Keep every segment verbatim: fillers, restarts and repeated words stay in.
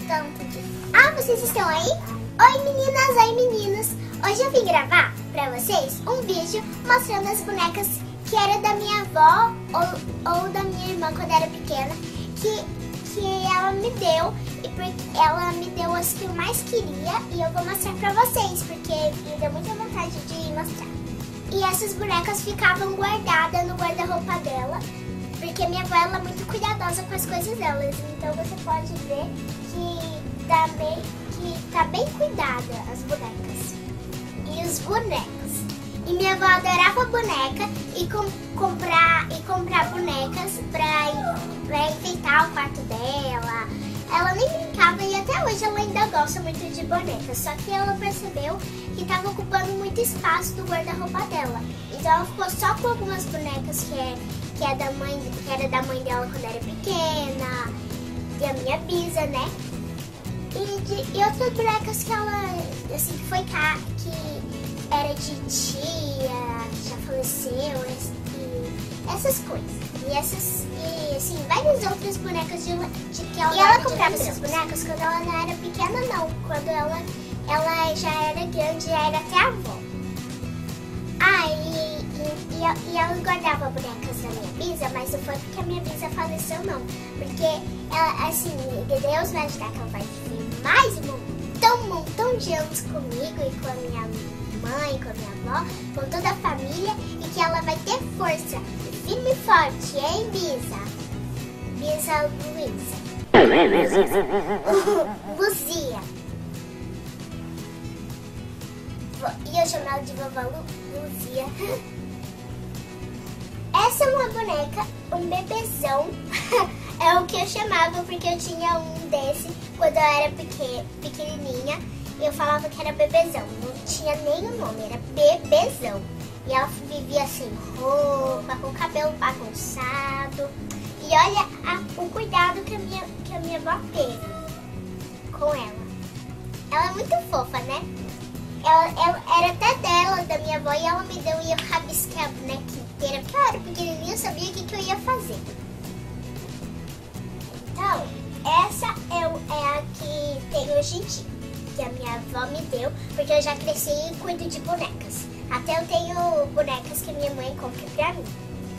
tanto de... Ah, vocês estão aí? Oi meninas, oi meninos. Hoje eu vim gravar pra vocês um vídeo mostrando as bonecas que era da minha avó ou, ou da minha irmã quando era pequena, que, que ela me deu, e porque ela me deu as que eu mais queria, e eu vou mostrar pra vocês, porque me deu muita vontade de mostrar. E essas bonecas ficavam guardadas no guarda-roupa dela, porque minha avó ela é muito cuidadosa com as coisas delas, então você pode ver que tá bem, que tá bem cuidada as bonecas e os bonecos. E minha avó adorava boneca e com, comprar, e comprar bonecas pra, pra enfeitar o quarto dela. Ela nem brincava e até hoje ela ainda gosta muito de bonecas, só que ela percebeu que estava ocupando muito espaço do guarda-roupa dela. Então ela ficou só com algumas bonecas que, é, que, é da mãe, que era da mãe dela quando era pequena, e a minha bisa, né? E, de, e outras bonecas que ela, assim, que foi cá, que era de tia, que já faleceu, e essas coisas. E essas, e assim, várias outras bonecas de, de que ela... E ela comprava essas bonecas quando ela não era pequena, não. Quando ela, ela já era grande, já era até avó. Ah, e, e, e, e ela guardava bonecas da minha bisa, mas não foi porque a minha bisa faleceu, não. Porque ela, assim, Deus vai ajudar que ela vai viver mais um montão, um montão de anos comigo e com a minha mãe, com a minha avó, com toda a família, e que ela vai ter força firme e forte, hein, Bisa? Bisa Luísa. Luzia. E eu chamo ela de vovó Lu, Luzia. Essa é uma boneca, um bebezão. É o que eu chamava, porque eu tinha um desse quando eu era pequen, pequenininha. E eu falava que era bebezão. Não tinha nem o nome, era bebezão. E ela vivia sem roupa, com o cabelo bagunçado. E olha a, o cuidado que a, minha, que a minha avó teve com ela. Ela é muito fofa, né? Ela, ela era até dela, da minha avó, e ela me deu e eu rabisquei a boneca inteira. Porque eu era pequenininha, eu sabia o que, que eu ia fazer. Então, essa é, o, é a que tem hoje em dia, que a minha avó me deu, porque eu já cresci e cuido de bonecas. Até eu tenho bonecas que minha mãe compra pra mim.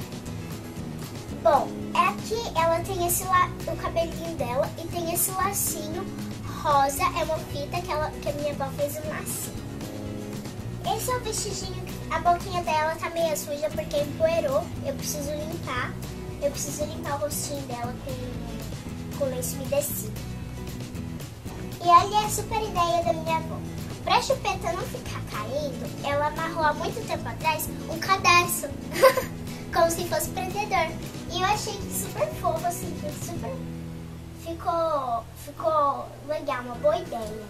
Bom, aqui ela tem esse la... o cabelinho dela e tem esse lacinho rosa, é uma fita que, ela... que a minha avó fez um lacinho. Esse é o vestidinho, a boquinha dela tá meio suja porque empoeirou, eu preciso limpar. Eu preciso limpar o rostinho dela com, com lenço umedecido. E olha a super ideia da minha avó. Pra chupeta não ficar caindo, ela amarrou há muito tempo atrás um cadarço, como se fosse prendedor. E eu achei que super fofo, assim, super... Ficou, ficou legal, uma boa ideia.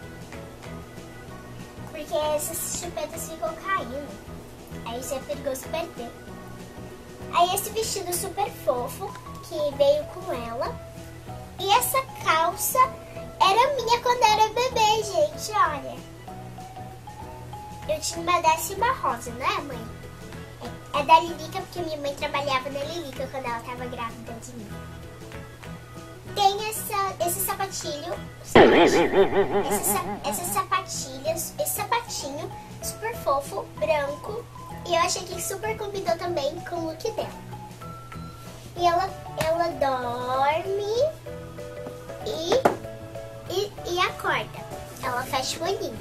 Porque essas chupetas ficam caindo, aí isso é perigoso perder. Aí esse vestido super fofo, que veio com ela. E essa calça... era minha quando era bebê, gente, olha. Eu tinha uma dessa e uma rosa, não é, mãe? É, é da Lilica, porque minha mãe trabalhava na Lilica quando ela tava grávida de mim. Tem essa, esse sapatilho, sapatilho esse, essas sapatilhas, esse sapatinho super fofo, branco. E eu achei que super combinou também com o look dela. E ela, ela dorme e... E, e acorda, ela fecha o olhinho.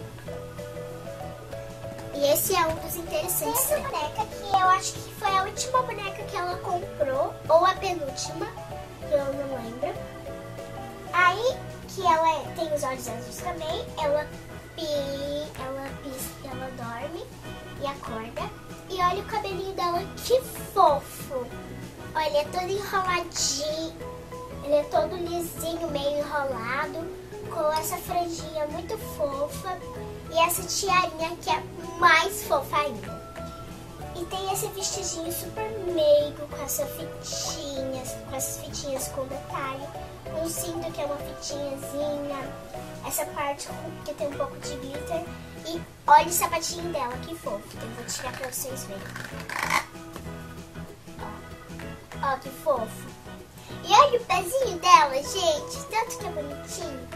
E esse é um dos interessantes. Essa boneca que eu acho que foi a última boneca que ela comprou, ou a penúltima, que eu não lembro. Aí, que ela é, tem os olhos azuis também, ela pi, ela pisca, ela dorme e acorda. E olha o cabelinho dela, que fofo. Olha, é todo enroladinho, ele é todo lisinho, meio enrolado, com essa franjinha muito fofa e essa tiarinha que é mais fofa ainda. E tem esse vestidinho super meigo com essa fitinha, com essas fitinhas com detalhe, um cinto que é uma fitinhazinha, essa parte que tem um pouco de glitter. E olha o sapatinho dela, que fofo. Eu vou tirar pra vocês verem. Ó, ó que fofo. E olha o pezinho dela, gente. Tanto que é bonitinho.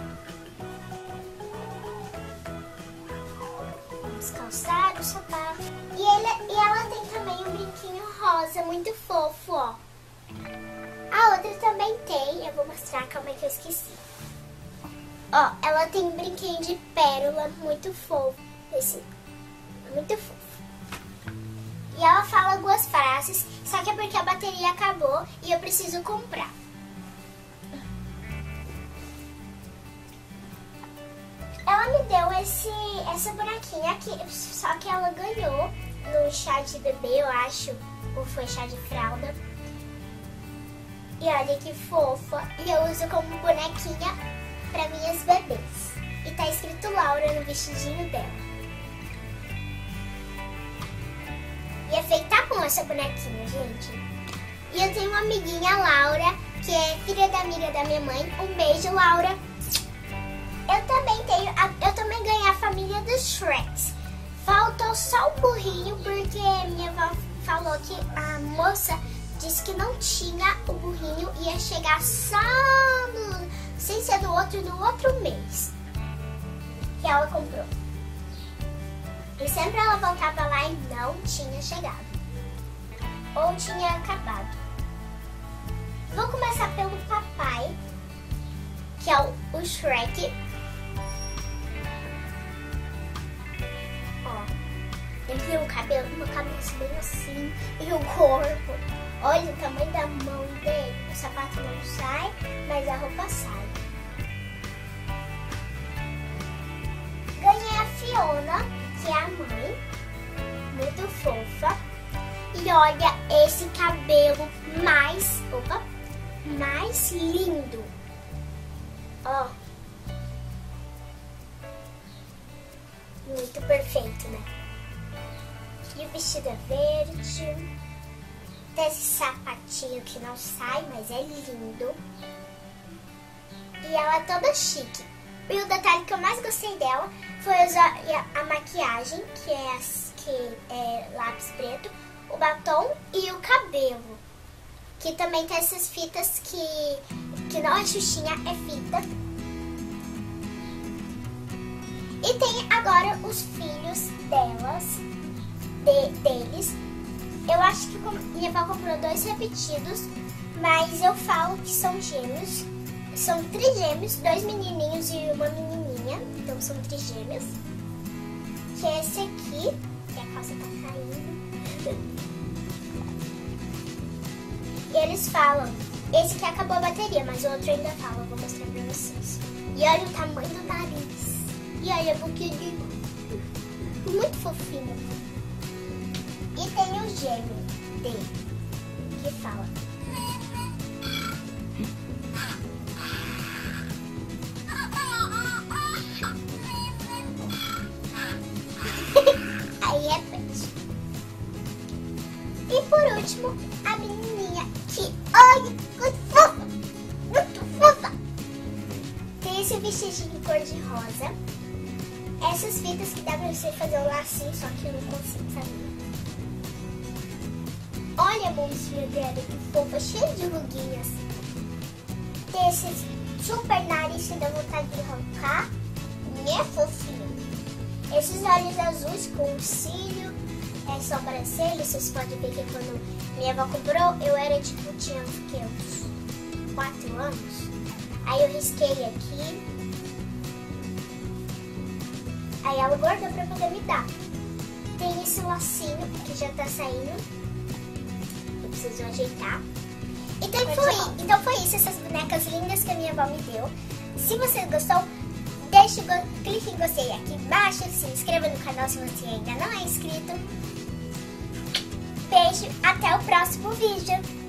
Os calçados, sapato. E, ele, e ela tem também um brinquinho rosa, muito fofo, ó. A outra também tem. Eu vou mostrar, calma aí que eu esqueci. Ó, ela tem um brinquinho de pérola muito fofo. Esse é muito fofo. E ela fala algumas frases, só que é porque a bateria acabou e eu preciso comprar. Ela me deu esse, essa bonequinha aqui, só que ela ganhou no chá de bebê, eu acho, ou foi chá de fralda. E olha que fofa, e eu uso como bonequinha para minhas bebês. E tá escrito Laura no vestidinho dela. E é feita à mão essa bonequinha, gente. E eu tenho uma amiguinha, Laura, que é filha da amiga da minha mãe. Um beijo, Laura. Eu também tenho, a, eu também ganhei a família dos Shreks. Faltou só o burrinho, porque minha avó falou que a moça disse que não tinha o burrinho, ia chegar só no, sem ser no outro, no outro mês que ela comprou. E sempre ela voltava lá e não tinha chegado. Ou tinha acabado. Vou começar pelo papai, que é o, o Shrek. Ó, ele tem um cabelo, uma cabeça bem assim, e o corpo. Olha o tamanho da mão dele. O sapato não sai, mas a roupa sai. Ganhei a Fiona, que é a mãe, muito fofa. E olha esse cabelo mais, opa, mais lindo. Ó, muito perfeito, né? E o vestido é verde. Tem esse sapatinho que não sai, mas é lindo. E ela é toda chique. E o detalhe que eu mais gostei dela foi usar a maquiagem, que é, que é lápis preto, o batom e o cabelo. Que também tem essas fitas que, que não é xuxinha, é fita. E tem agora os filhos delas, de, deles. Eu acho que minha avó comprou dois repetidos, mas eu falo que são gêmeos. São trigêmeos, dois menininhos e uma menininha, então são trigêmeos. Que é esse aqui, que a calça tá caindo. E eles falam, esse aqui acabou a bateria, mas o outro ainda fala, eu vou mostrar pra vocês. E olha o tamanho do nariz. E olha a boquinha, muito fofinho. E tem o gêmeo dele, que fala. Aí repete. E por último, a menininha, que olha, muito fofa, muito fofa. Tem esse vestidinho cor de rosa. Essas fitas que dá pra você fazer um lacinho, só que eu não consigo fazer. Olha a mãozinha dela, que fofa, cheia de ruguinhas. Tem esses super nariz que dá vontade de arrancar. É fofinho. Esses olhos azuis com cílio, é sobrancelha. Vocês podem ver que quando minha avó comprou, eu era tipo, tinha uns quatro anos. Aí eu risquei aqui. Aí ela guardou pra poder me dar. Tem esse lacinho que já tá saindo. Eu preciso ajeitar. Então foi, então foi isso, essas bonecas lindas que a minha avó me deu. Se você gostou, deixa, clique em gostei aqui embaixo. Se inscreva no canal se você ainda não é inscrito. Beijo, até o próximo vídeo.